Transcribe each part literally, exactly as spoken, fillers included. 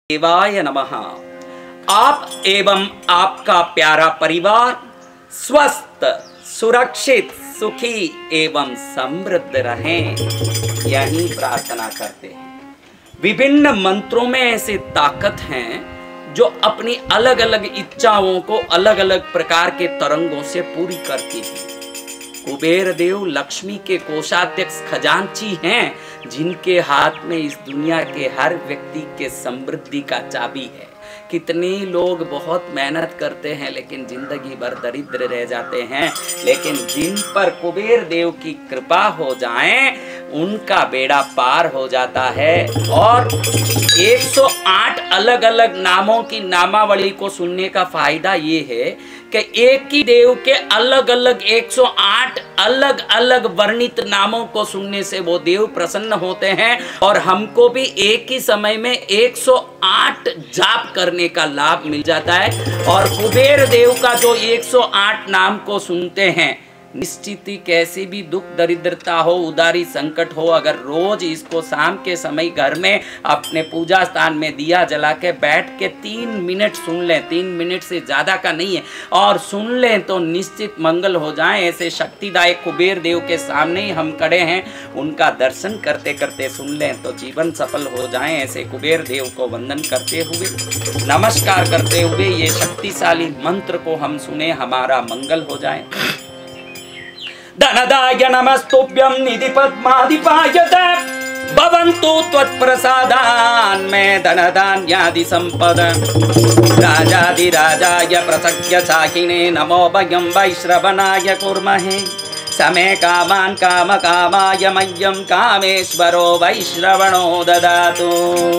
देवाय नमः। आप एवं आपका प्यारा परिवार स्वस्थ, सुरक्षित, सुखी एवं समृद्ध रहें, यही प्रार्थना करते हैं। विभिन्न मंत्रों में ऐसी ताकत हैं जो अपनी अलग अलग इच्छाओं को अलग अलग प्रकार के तरंगों से पूरी करती है। कुबेर देव लक्ष्मी के कोषाध्यक्ष खजांची हैं, जिनके हाथ में इस दुनिया के हर व्यक्ति के समृद्धि का चाबी है। कितने लोग बहुत मेहनत करते हैं लेकिन जिंदगी भर दरिद्र रह जाते हैं, लेकिन जिन पर कुबेर देव की कृपा हो जाए उनका बेड़ा पार हो जाता है। और एक सौ आठ अलग अलग नामों की नामावली को सुनने का फायदा ये है कि एक ही देव के अलग अलग एक सौ आठ अलग अलग वर्णित नामों को सुनने से वो देव प्रसन्न होते हैं और हमको भी एक ही समय में एक सौ आठ जाप करने का लाभ मिल जाता है। और कुबेर देव का जो एक सौ आठ नाम को सुनते हैं, निश्चित ही कैसी भी दुख दरिद्रता हो, उदारी संकट हो, अगर रोज इसको शाम के समय घर में अपने पूजा स्थान में दिया जला के बैठ के तीन मिनट सुन लें, तीन मिनट से ज़्यादा का नहीं है, और सुन लें तो निश्चित मंगल हो जाए। ऐसे शक्तिदायक कुबेर देव के सामने ही हम खड़े हैं, उनका दर्शन करते करते सुन लें तो जीवन सफल हो जाए। ऐसे कुबेर देव को वंदन करते हुए, नमस्कार करते हुए ये शक्तिशाली मंत्र को हम सुने, हमारा मंगल हो जाए। धनदाय नमस्तुभ्यं निधि पद्माधिपाय भवन्तु त्वत्प्रसादान् मे धनधान्यादि संपद। राजाधिराजाय प्रसज्य शाकिने नमो वयं वैश्रवणाय कुर्महे। समे कामान् कामकामाय मह्यं कामेश्वरो वैश्रवणो ददातु।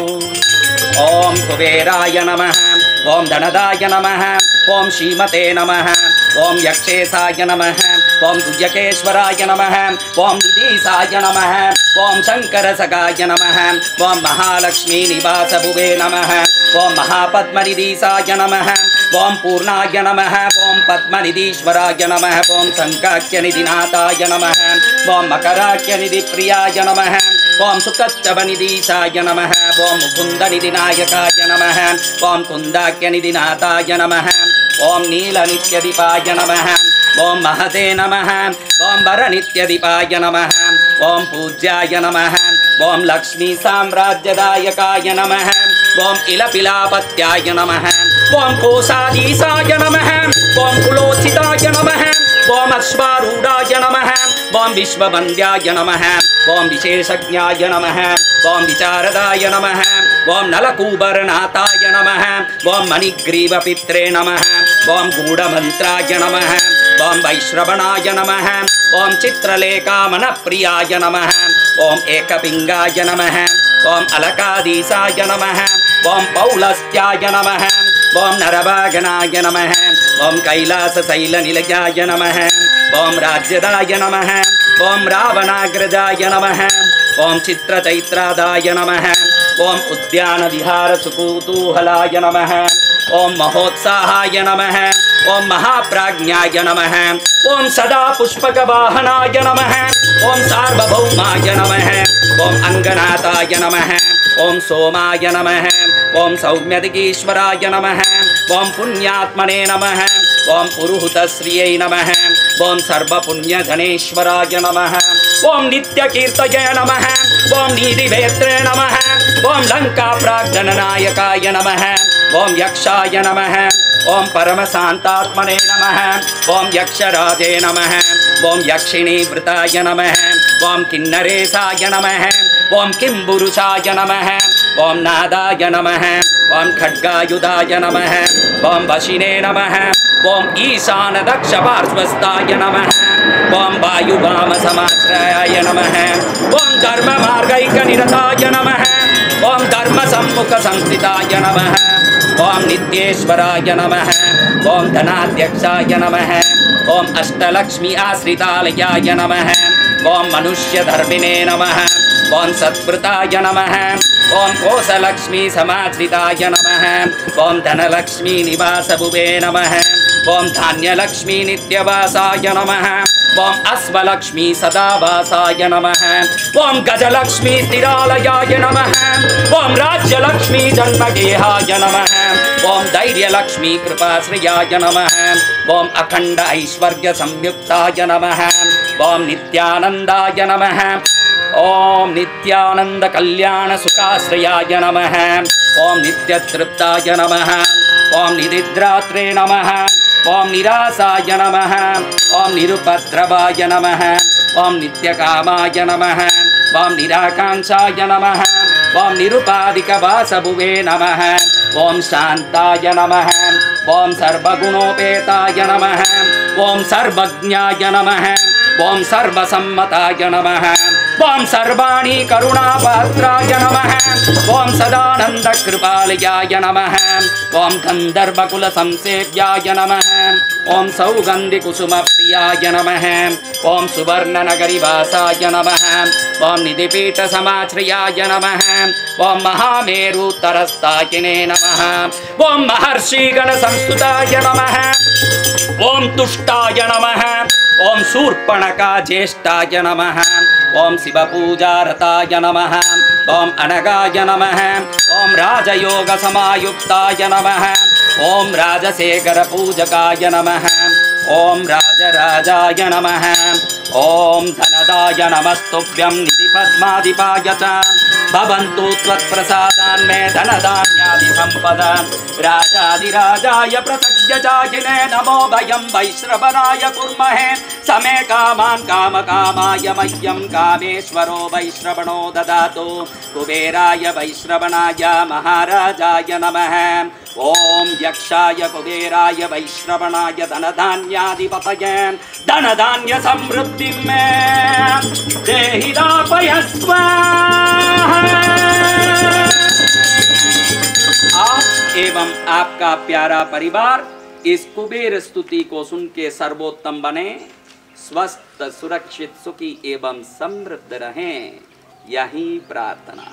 ओम कुबेराय नमः, ओम धनदाय नमः, ओम श्रीमते नमः, ओम यक्षेशाय नमः, ओम तुयकेश्वराय नमः, ओम निधीशाय नमः, ओम शंकरसखाय नमः, ओम महालक्ष्मी निवास भुवे नमः, ओम महापद्मनिधीशाय नमः, ओम पूर्णाय नमः, ओम पद्मनिधीश्वराय नमः, ओम शंकाख्यनिधिनाथाय नमः, ओम मकराख्यनिधिप्रियाय नमः, ओम सुकच्चवनिधीशाय नमः, ओम मुकुन्दनिधिनायकाय नमः, ओम कुन्दाख्यनिधिनाथाय नमः, ओम नीलनित्यदीपाय नमः, ओम महते नमः, ओम वरनित्यदीपाय नमः, ओम पूज्याय नमः, ओम लक्ष्मी साम्राज्यदायकाय नमः, ओम इलपिलापत्याय नमः, ओम कोशाधीशाय नमः, ओम कुलोचिताय नमः, ओम अश्वारूढ़ाय नमः, ओम विश्ववन्द्याय नमः, ओम विशेषज्ञाय नमः, ओम विचारदाय नमः, ओम नलकूबरनाथाय नमः, ओम मणिग्रीवपित्रे नमः, ओम गूढ़मन्त्राय नमः, ओम वैश्रवणाय नमः, ओम चित्रलेखामनप्रियाय नमः, ओम एकपिंगाय नमः, ओम अलकाधीशाय नमः, ओम पौलस्त्याय नमः, ओम नरवागनाय नमः, ओम कैलासशैलनिलयाय नमः, ओम राज्यदाय नमः, ओम रावणाग्रजाय नमः, ओम चित्रचैत्रादाय नमः, ओम उद्यानविहारसुकुतूहलाय नमः, ओम महोत्साहाय नमः, ओम महाप्राज्ञाय नमः, ओम सदा पुष्पकवाहनाय नमः, ओम सार्वभौमाय नमः, ओम अंगनाथाय नमः, ओम सोमाय नमः, ओम सौम्यदिगीश्वराय नमः, ओम पुण्यात्मने नमः, ओम पुरुहूतश्रियै नमः, ओम सर्वपुण्यधनेश्वराय नमः, ओम नित्यकीर्तये नमः, ओम नीतिवेत्रे नमः, ओम लंकाप्राग्धननायकाय नमः, ओम यक्षाय नमः, ओम परमशान्तात्मने नमः, ओम यक्षराजे नमः, ओम यक्षिणीवृताय नमः, ओम किन्नरेशाय नमः, ओम किंबुरुषाय नमः, ओम नादाय नमः, ओम खड्गायुधाय नमः, ओम वशिने नमः, ओम ईशान दक्ष पार्श्वस्थाय नमः, ओम वायुवाम समाश्रयाय नमः, ओम धर्म मार्गैकनिरताय नमः, ओम धर्म सम्मुख संस्थिताय नमः, ओम नित्येश्वराय नमः, ओम धनाध्यक्षाय नमः, ओम अष्टलक्ष्मी आश्रितालयाय नमः, ओम मनुष्यधर्मिणे नमः, ओम सत्कृताय नमः, ओम कोशलक्ष्मी समाश्रिताय नमः, ओम धनलक्ष्मी निवास भुवे नमः, ओम धान्य लक्ष्मी नित्यवासाय नमः। ओम अश्वलक्ष्मी सदावासाय नमः। ओम गजलक्ष्मी स्थिरालयाय नमः। ओम राज्यलक्ष्मी जन्मगेहाय नमः। ओम धैर्यलक्ष्मी कृपाश्रयाय नमः। ओम अखंड ऐश्वर्य संयुक्ताय नमः। ओम नित्यानंदाय नमः। ओम नित्यानंद कल्याण सुखाश्रयाय नमः। ओम नित्यतृप्ताय नमः। ओम निदिद्रात्रे नमः। ओम निरासाय नमः। ओम निरुपद्रवाय नमः। ओम नित्यकामाय नमः। ओम निराकांक्षाय नमः। ओम निरुपाधिकवासभुवे नमः। ओम शांताय नमः। ओम सर्वगुणोपेताय नमः। ओम सर्वज्ञाय नमः। ओम सर्वसम्मताय नमः। ओम सर्वाणि करुणापात्राय नमः। ओम सदानंद कृपालयाय नमः। ओम गंधर्वकुल संसेव्याय नमः। ओम सौगंधि कुसुम प्रियाय नमः। ओम सुवर्ण नगरी वासाय नमः। ओम निधिपीठ समाश्रयाय नमः। ओम महामेरु तरस्ताकिने नमः। ओम महर्षि गण संस्तुताय नमः। ओम तुष्टाय नमः। ओम शूर्पणखा ज्येष्ठाय नमः। ओम शिव पूजारताय नमः। ओम अनगाय नमः। ओम राजयोग समायुक्ताय नमः। ओम राजशेखर पूजकाय नमः। ओम राजराजाय नमः। ओम धनदाय नमस्तुभ्यं निधि पद्माधिपाय च भवन्तु त्वत्प्रसादान्मे धनधान्यादि सम्पदा राजाधिराजाय प्रसज्यजायिने नमो वयं वैश्रवणाय कुर्महे समे कामान् कामकामाय मह्यं कामेश्वरो वैश्रवणो ददातु कुबेराय वैश्रवणाय महाराजाय नमः। ओम यक्षाय कुबेराय वैश्रवणाय धनधान्याधिपतये धनधान्य समृद्धि में देहि दापयस्व। आप एवं आपका प्यारा परिवार इस कुबेर स्तुति को सुन के सर्वोत्तम बने, स्वस्थ सुरक्षित सुखी एवं समृद्ध रहें, यही प्रार्थना।